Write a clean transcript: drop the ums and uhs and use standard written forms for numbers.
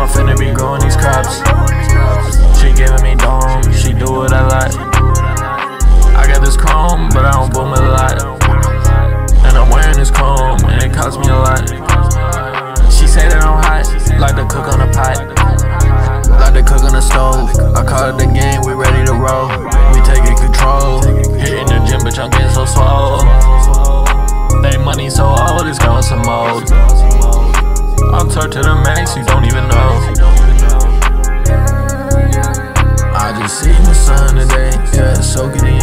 I'm finna be growing these crops. She giving me dome, she do what I like. I got this chrome, but I don't boom it a lot. And I'm wearing this comb, and it cost me a lot. She say that I'm hot, like to cook on a pot, like to cook on the stove. I call it the game, we ready to roll. We taking control, hitting the gym, bitch, I'm getting so swole. They money so old, it's going some mold. I'm turned to the max, you don't even know. I just seen the sun today, yeah, soak it in.